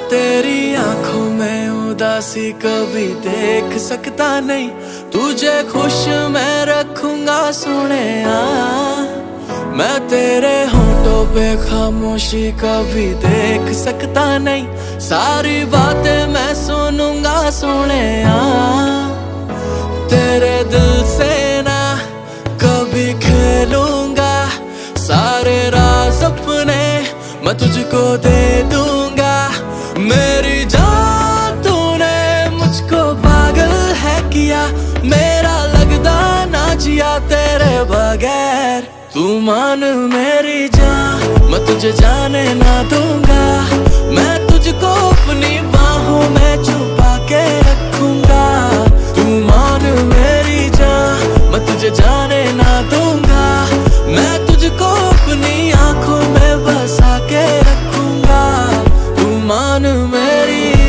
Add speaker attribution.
Speaker 1: तेरी आंखों में उदासी कभी देख सकता नहीं, तुझे खुश मैं रखूंगा सोनिया। मैं तेरे होठों पे खामोशी कभी देख सकता नहीं, सारी बातें मैं सुनूंगा सोनिया। तेरे दिल से ना कभी खेलूंगा, सारे राज अपने मैं तुझको दे दूंगा। मेरी जान तूने मुझको पागल है किया, मेरा लगदा ना जिया तेरे बगैर। तू मान मेरी जान, मैं तुझे जाने ना दूंगा, मैं तुझको अपनी बाहों में छुपा के रखूंगा। तू मान मेरी जान, मैं तुझे जाने ना दूंगा, मैं तुझको अपनी आंखों में बसा के रखूंगा। तू मान मेरी